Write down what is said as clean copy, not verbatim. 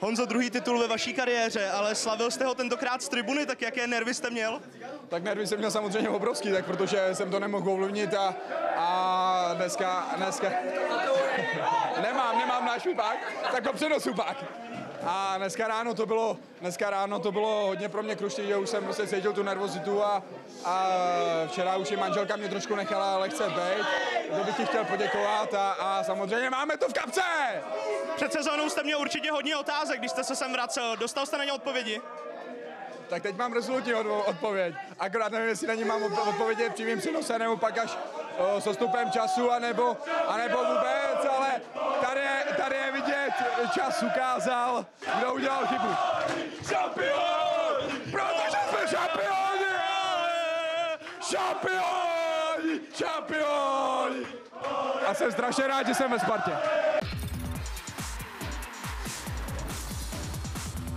Honzo, druhý titul ve vaší kariéře, ale slavil jste ho tentokrát z tribuny, tak jaké nervy jste měl? Tak nervy jsem měl samozřejmě obrovský, tak protože jsem to nemohl ovlivnit a dneska nemám náš pak, tak ho přenosu pak. A dneska ráno to bylo hodně pro mě krušný, že už jsem prostě cítil tu nervozitu a včera už i manželka mě trošku nechala lehce bejt, že bych ti chtěl poděkovat a samozřejmě máme to v kapce! Před sezónou jste měl určitě hodně otázek, když jste se sem vracel. Dostal jste na ně odpovědi? Tak teď mám rezolutní odpověď. Akorát nevím, jestli na ní mám odpovědět přímým přenosem, nebo pak až s odstupem času, anebo vůbec, ale tady je vidět, čas ukázal, kdo udělal chybu. Šampion! Protože jsme šampioni! Šampioni! Šampioni! A jsem strašně rád, že jsem ve Spartě.